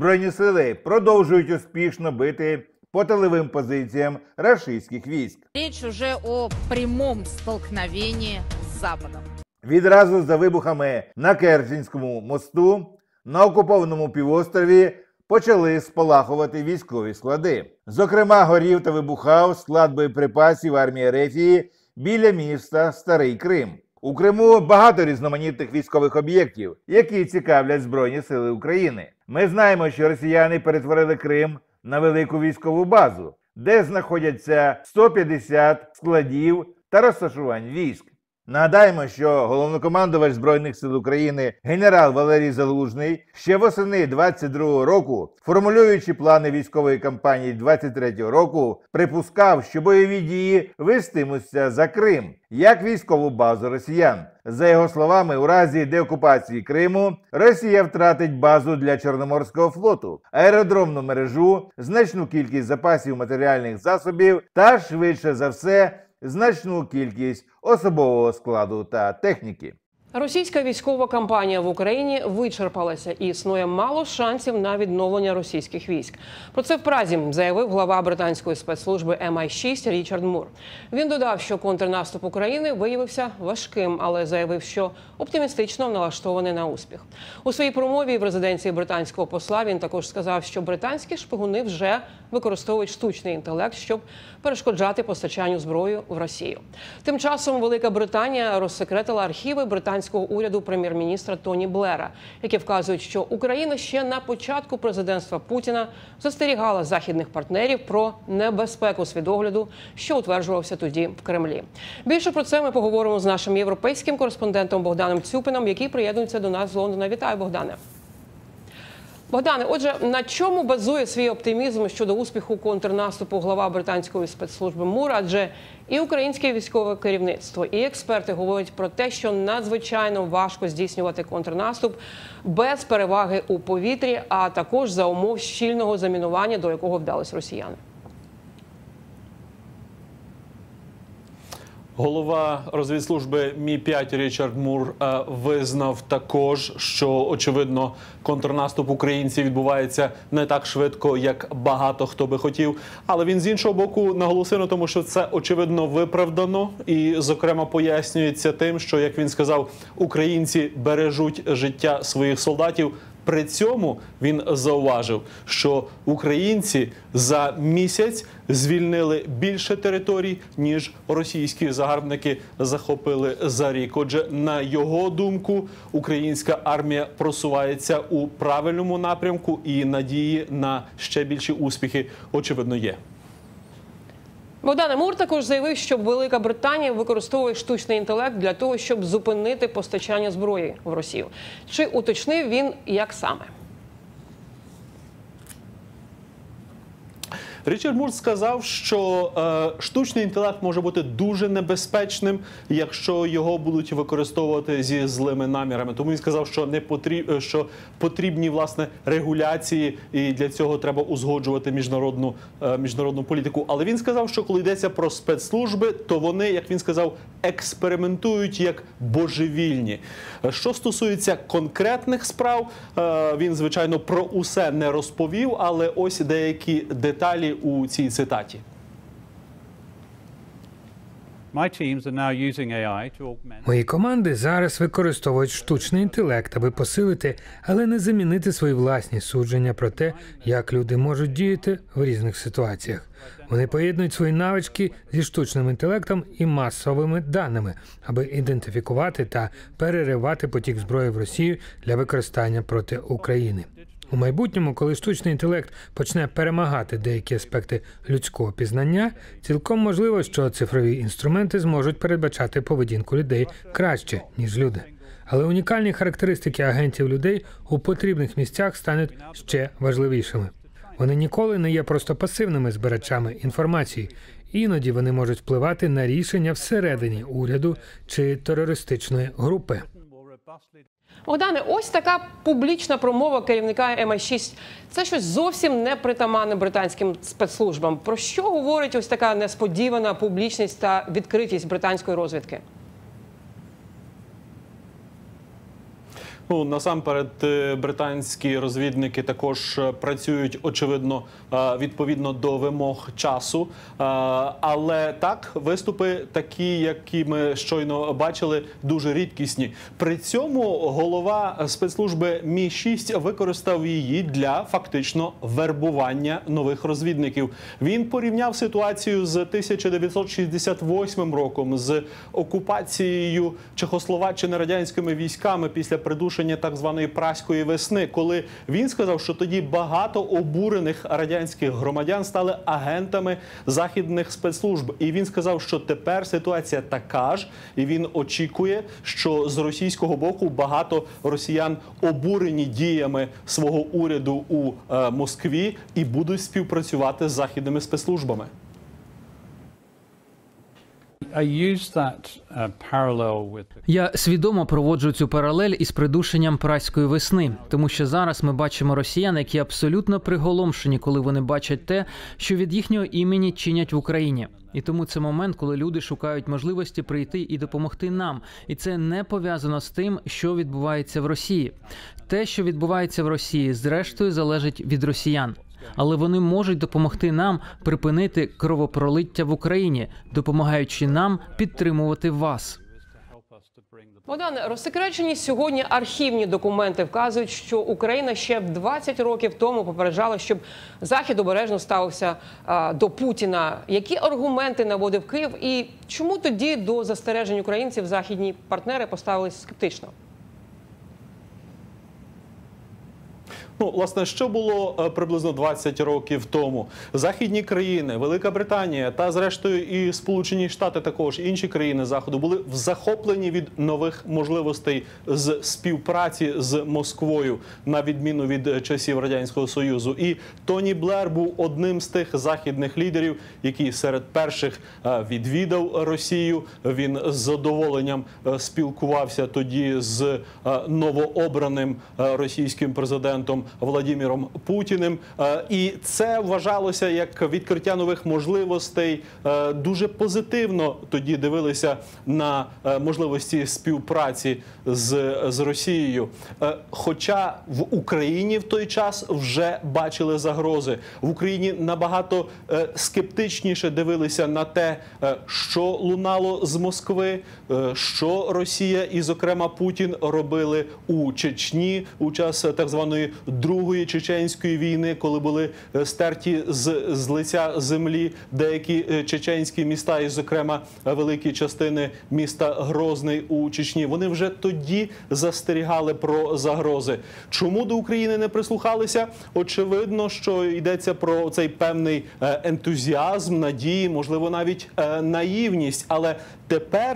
Збройні сили продовжують успішно бити по тиловим позиціям рашистських військ. Речь уже о прямом столкновении с Западом. Відразу за вибухами на Керченському мосту на окупованому півострові почали спалахувати військові склади. Зокрема, горів та вибухав склад боєприпасів армії Ерефії біля міста Старий Крим. У Криму багато різноманітних військових об'єктів, які цікавлять Збройні сили України. Ми знаємо, що росіяни перетворили Крим на велику військову базу, де знаходяться 150 складів та розташувань військ. Нагадаємо, що головнокомандувач Збройних сил України генерал Валерій Залужний ще восени 22-го року, формулюючи плани військової кампанії 23-го року, припускав, що бойові дії вестимуться за Крим, як військову базу росіян. За його словами, у разі деокупації Криму Росія втратить базу для Чорноморського флоту, аеродромну мережу, значну кількість запасів матеріальних засобів та, швидше за все, значну кількість особового складу та техніки. Російська військова кампанія в Україні вичерпалася і існує мало шансів на відновлення російських військ. Про це в Празі заявив глава британської спецслужби MI6 Річард Мур. Він додав, що контрнаступ України виявився важким, але заявив, що оптимістично налаштований на успіх. У своїй промові в резиденції британського посла він також сказав, що британські шпигуни вже використовують штучний інтелект, щоб перешкоджати постачанню зброї в Росію. Тим часом Велика Британія розсекретила архіви британського уряду прем'єр-міністра Тоні Блера, які вказують, що Україна ще на початку президентства Путіна застерігала західних партнерів про небезпеку світогляду, що утверджувався тоді в Кремлі. Більше про це ми поговоримо з нашим європейським кореспондентом Богданом Цюпином, який приєднується до нас з Лондона. Вітаю, Богдане. Богдане, отже, на чому базує свій оптимізм щодо успіху контрнаступу глава британської спецслужби Мур? Адже і українське військове керівництво, і експерти говорять про те, що надзвичайно важко здійснювати контрнаступ без переваги у повітрі, а також за умов щільного замінування, до якого вдались росіяни. Голова розвідслужби Мі-5 Річард Мур визнав також, що, очевидно, контрнаступ українців відбувається не так швидко, як багато хто би хотів. Але він, з іншого боку, наголосив на тому, що це, очевидно, виправдано. І, зокрема, пояснюється тим, що, як він сказав, українці бережуть життя своїх солдатів. При цьому він зауважив, що українці за місяць звільнили більше територій, ніж російські загарбники захопили за рік. Отже, на його думку, українська армія просувається у правильному напрямку і надії на ще більші успіхи, очевидно, є. Богдане, Мур також заявив, що Велика Британія використовує штучний інтелект для того, щоб зупинити постачання зброї в Росію. Чи уточнив він, як саме? Річард Мур сказав, що штучний інтелект може бути дуже небезпечним, якщо його будуть використовувати зі злими намірами. Тому він сказав, що потрібні, власне, регуляції, і для цього треба узгоджувати міжнародну політику. Але він сказав, що коли йдеться про спецслужби, то вони, як він сказав, експериментують як божевільні. Що стосується конкретних справ, він, звичайно, про усе не розповів, але ось деякі деталі у цій цитаті. Мої команди зараз використовують штучний інтелект, аби посилити, але не замінити свої власні судження про те, як люди можуть діяти в різних ситуаціях. Вони поєднують свої навички зі штучним інтелектом і масовими даними, аби ідентифікувати та переривати потік зброї в Росію для використання проти України. У майбутньому, коли штучний інтелект почне перемагати деякі аспекти людського пізнання, цілком можливо, що цифрові інструменти зможуть передбачати поведінку людей краще, ніж люди. Але унікальні характеристики агентів людей у потрібних місцях стануть ще важливішими. Вони ніколи не є просто пасивними збирачами інформації. Іноді вони можуть впливати на рішення всередині уряду чи терористичної групи. Богдане, ось така публічна промова керівника MI6. Це щось зовсім не притаманне британським спецслужбам. Про що говорить ось така несподівана публічність та відкритість британської розвідки? Ну, насамперед, британські розвідники також працюють, очевидно, відповідно до вимог часу. Але так, виступи такі, які ми щойно бачили, дуже рідкісні. При цьому голова спецслужби Мі-6 використав її для фактично вербування нових розвідників. Він порівняв ситуацію з 1968 роком, з окупацією Чехословаччини радянськими військами після придушення так званої Празької весни, коли він сказав, що тоді багато обурених радянських громадян стали агентами західних спецслужб. І він сказав, що тепер ситуація така ж, і він очікує, що з російського боку багато росіян обурені діями свого уряду у Москві і будуть співпрацювати з західними спецслужбами. Я свідомо проводжу цю паралель із придушенням Празької весни, тому що зараз ми бачимо росіян, які абсолютно приголомшені, коли вони бачать те, що від їхнього імені чинять в Україні. І тому це момент, коли люди шукають можливості прийти і допомогти нам. І це не пов'язано з тим, що відбувається в Росії. Те, що відбувається в Росії, зрештою залежить від росіян. Але вони можуть допомогти нам припинити кровопролиття в Україні, допомагаючи нам підтримувати вас. Богдане, розсекречені сьогодні архівні документи вказують, що Україна ще 20 років тому попереджала, щоб Захід обережно ставився до Путіна. Які аргументи наводив Київ і чому тоді до застережень українців західні партнери поставились скептично? Ну, власне, що було приблизно 20 років тому? Західні країни, Велика Британія та, зрештою, і Сполучені Штати також, інші країни Заходу були захоплені від нових можливостей з співпраці з Москвою, на відміну від часів Радянського Союзу. І Тоні Блер був одним з тих західних лідерів, який серед перших відвідав Росію. Він з задоволенням спілкувався тоді з новообраним російським президентом Владимиром Путіним. І це вважалося як відкриття нових можливостей. Дуже позитивно тоді дивилися на можливості співпраці з Росією. Хоча в Україні в той час вже бачили загрози. В Україні набагато скептичніше дивилися на те, що лунало з Москви, що Росія і, зокрема, Путін робили у Чечні у час так званої Другої чеченської війни, коли були стерті з лиця землі деякі чеченські міста, і, зокрема, великі частини міста Грозний у Чечні. Вони вже тоді застерігали про загрози. Чому до України не прислухалися? Очевидно, що йдеться про цей певний ентузіазм, надії, можливо, навіть наївність. Але тепер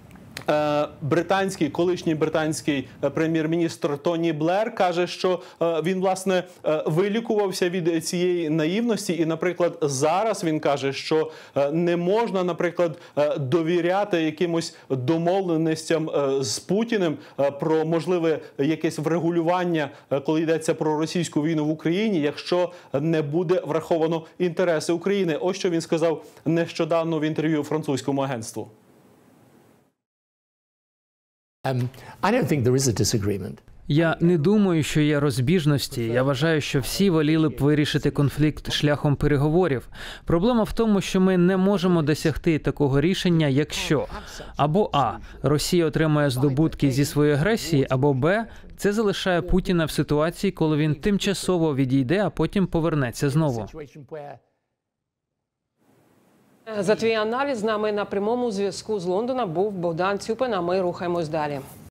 колишній британський прем'єр-міністр Тоні Блер каже, що він, власне, вилікувався від цієї наївності. І, наприклад, зараз він каже, що не можна, наприклад, довіряти якимось домовленостям з Путіним про можливе якесь врегулювання, коли йдеться про російську війну в Україні, якщо не буде враховано інтереси України. Ось що він сказав нещодавно в інтерв'ю французькому агентству. I don't think there is a disagreement. Я не думаю, що є розбіжності. Я вважаю, що всі воліли б вирішити конфлікт шляхом переговорів. Проблема в тому, що ми не можемо досягти такого рішення, якщо або А. Росія отримає здобутки зі своєї агресії, або Б. Це залишає Путіна в ситуації, коли він тимчасово відійде, а потім повернеться знову. За твій аналіз з нами на прямому зв'язку з Лондона був Богдан Цюпин, а ми рухаємось далі.